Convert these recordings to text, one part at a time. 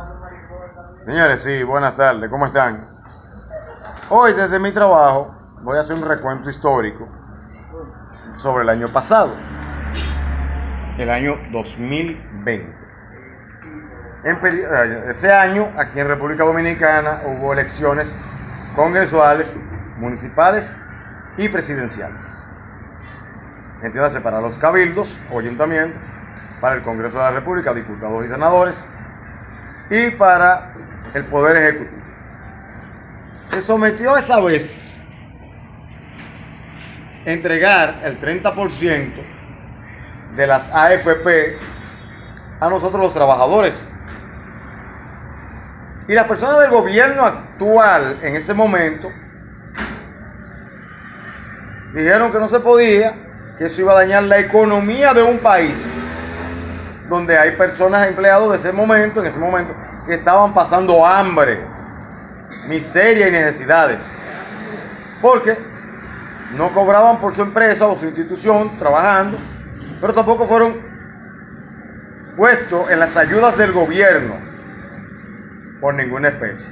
Señores, sí, buenas tardes, ¿cómo están? Hoy desde mi trabajo voy a hacer un recuento histórico sobre el año pasado, el año 2020. Ese año, aquí en República Dominicana, hubo elecciones congresuales, municipales y presidenciales. Entiéndase, para los cabildos o ayuntamientos, para el Congreso de la República, diputados y senadores, y para el Poder Ejecutivo. Se sometió esa vez a entregar el 30% de las AFP a nosotros los trabajadores. Y las personas del gobierno actual en ese momento dijeron que no se podía, que eso iba a dañar la economía de un país donde hay personas empleados de ese momento, en ese momento, que estaban pasando hambre, miseria y necesidades, porque no cobraban por su empresa o su institución trabajando, pero tampoco fueron puestos en las ayudas del gobierno por ninguna especie.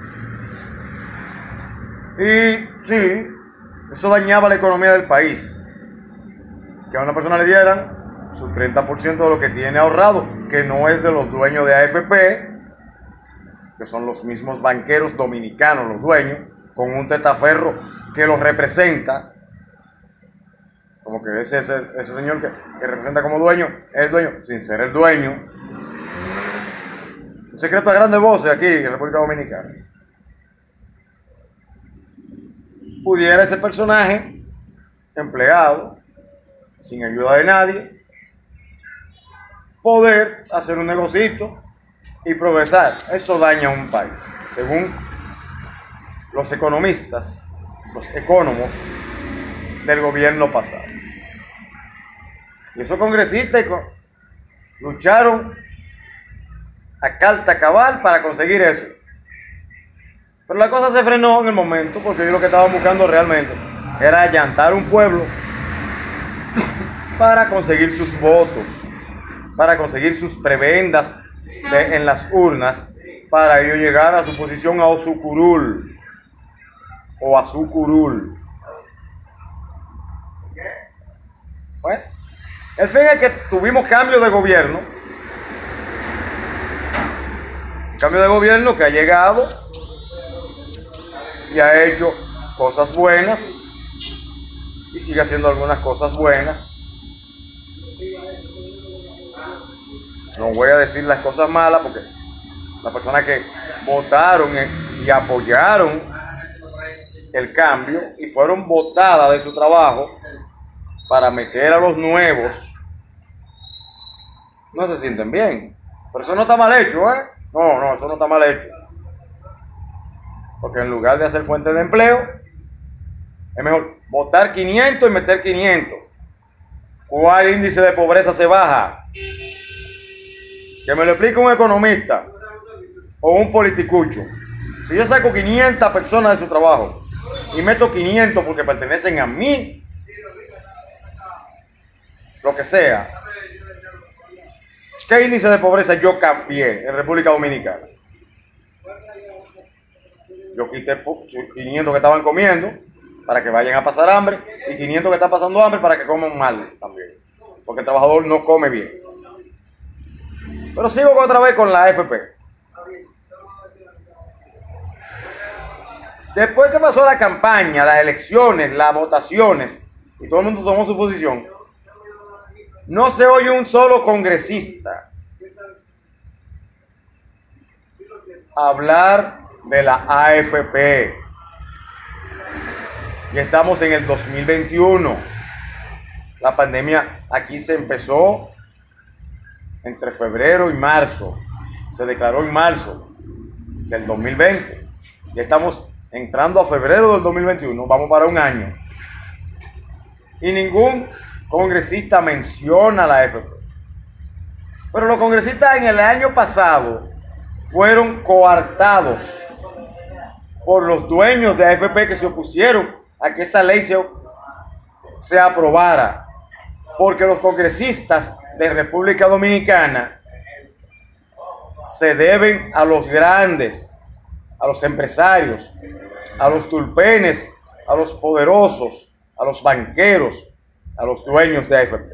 Y sí, eso dañaba la economía del país, que a una persona le dieran su 30% de lo que tiene ahorrado, que no es de los dueños de AFP, que son los mismos banqueros dominicanos, los dueños, con un testaferro que los representa, como que ese señor que representa como dueño, es el dueño, sin ser el dueño. Un secreto a grandes voces aquí en República Dominicana. Pudiera ese personaje, empleado, sin ayuda de nadie, poder hacer un negocito y progresar. Eso daña a un país, según los economistas, los ecónomos del gobierno pasado. Y esos congresistas lucharon a carta cabal para conseguir eso. Pero la cosa se frenó en el momento, porque ellos lo que estaban buscando realmente era allantar un pueblo para conseguir sus votos, para conseguir sus prebendas en las urnas, para ellos llegar a su posición a su curul o a su curul. Bueno, el fin es que tuvimos cambio de gobierno, que ha llegado y ha hecho cosas buenas y sigue haciendo algunas cosas buenas. No voy a decir las cosas malas, porque las personas que votaron y apoyaron el cambio y fueron votadas de su trabajo para meter a los nuevos, no se sienten bien. Pero eso no está mal hecho, ¿eh? No, eso no está mal hecho. Porque en lugar de hacer fuente de empleo, es mejor votar 500 y meter 500. ¿Cuál índice de pobreza se baja? Que me lo explique un economista o un politicucho. Si yo saco 500 personas de su trabajo y meto 500 porque pertenecen a mí, lo que sea, ¿qué índice de pobreza yo cambié en República Dominicana? Yo quité 500 que estaban comiendo para que vayan a pasar hambre y 500 que están pasando hambre para que coman mal también, porque el trabajador no come bien. Pero sigo otra vez con la AFP. Después que pasó la campaña, las elecciones, las votaciones, y todo el mundo tomó su posición, no se oye un solo congresista hablar de la AFP. Y estamos en el 2021. La pandemia aquí se empezó entre febrero y marzo. Se declaró en marzo del 2020. Ya estamos entrando a febrero del 2021. Vamos para un año. Y ningún congresista menciona la AFP. Pero los congresistas en el año pasado fueron coartados por los dueños de AFP que se opusieron a que esa ley se aprobara. Porque los congresistas de República Dominicana se deben a los grandes, a los empresarios, a los tulpenes, a los poderosos, a los banqueros, a los dueños de AFP.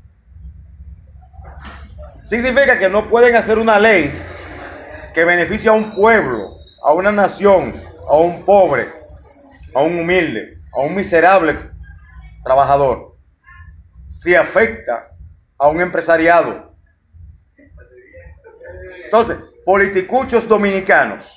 Significa que no pueden hacer una ley que beneficie a un pueblo, a una nación, a un pobre, a un humilde, a un miserable trabajador, si afecta a un empresariado. Entonces, politicuchos dominicanos,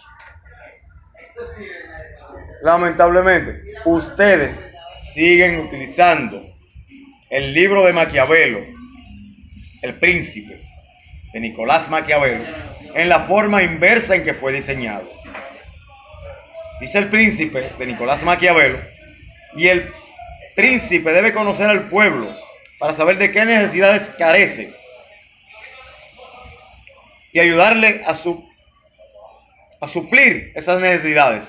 lamentablemente, ustedes siguen utilizando el libro de Maquiavelo, El Príncipe, de Nicolás Maquiavelo, en la forma inversa en que fue diseñado. Dice el Príncipe de Nicolás Maquiavelo, y el príncipe debe conocer al pueblo para saber de qué necesidades carece y ayudarle a suplir esas necesidades,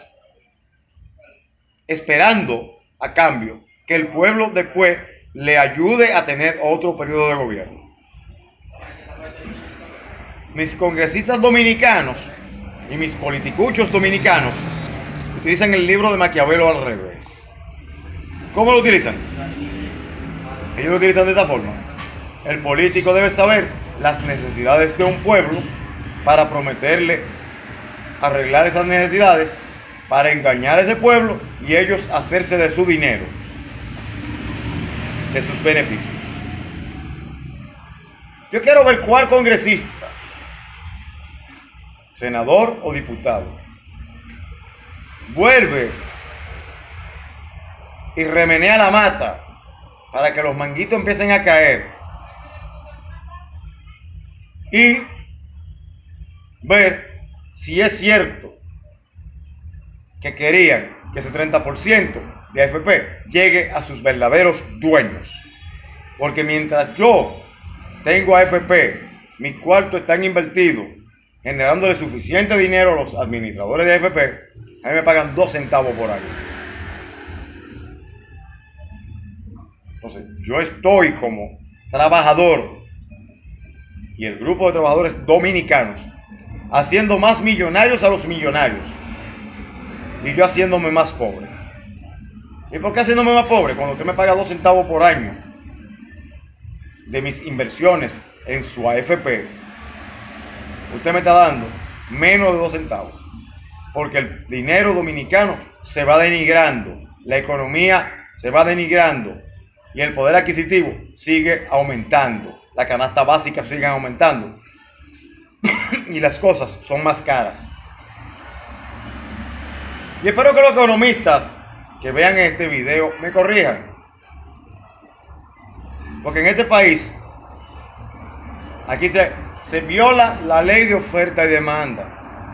esperando a cambio que el pueblo después le ayude a tener otro periodo de gobierno. Mis congresistas dominicanos y mis politicuchos dominicanos utilizan el libro de Maquiavelo al revés. ¿Cómo lo utilizan? Ellos lo utilizan de esta forma. El político debe saber las necesidades de un pueblo para prometerle arreglar esas necesidades, para engañar a ese pueblo y ellos hacerse de su dinero, de sus beneficios. Yo quiero ver cuál congresista, senador o diputado, vuelve y remenea la mata para que los manguitos empiecen a caer y ver si es cierto que querían que ese 30% de AFP llegue a sus verdaderos dueños. Porque mientras yo tengo AFP, mis cuartos están invertidos, generándole suficiente dinero a los administradores de AFP, a mí me pagan 2 centavos por año. Entonces, yo estoy como trabajador y el grupo de trabajadores dominicanos haciendo más millonarios a los millonarios y yo haciéndome más pobre. ¿Y por qué haciéndome más pobre? Cuando usted me paga 2 centavos por año de mis inversiones en su AFP, usted me está dando menos de 2 centavos, porque el dinero dominicano se va denigrando, la economía se va denigrando y el poder adquisitivo sigue aumentando, la canasta básica sigue aumentando y las cosas son más caras. Y espero que los economistas que vean este video me corrijan, porque en este país aquí se viola la ley de oferta y demanda.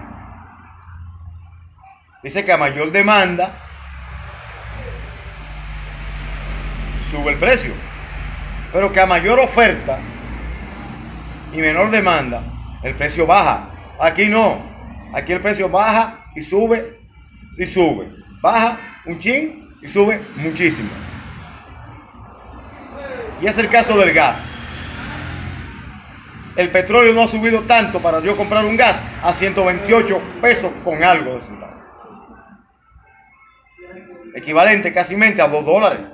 Dice que a mayor demanda sube el precio, pero que a mayor oferta y menor demanda el precio baja. Aquí no, aquí el precio baja y sube, baja un chin y sube muchísimo. Y es el caso del gas. El petróleo no ha subido tanto para yo comprar un gas a 128 pesos con algo de centavos, equivalente casi a $2.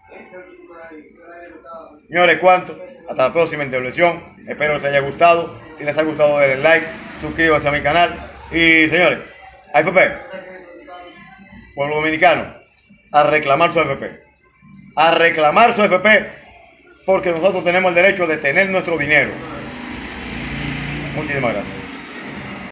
Señores, ¿cuánto? Hasta la próxima intervención. Espero les haya gustado. Si les ha gustado, denle like, suscríbanse a mi canal. Y señores, AFP, pueblo dominicano, a reclamar su AFP. A reclamar su AFP, porque nosotros tenemos el derecho de tener nuestro dinero. Muchísimas gracias.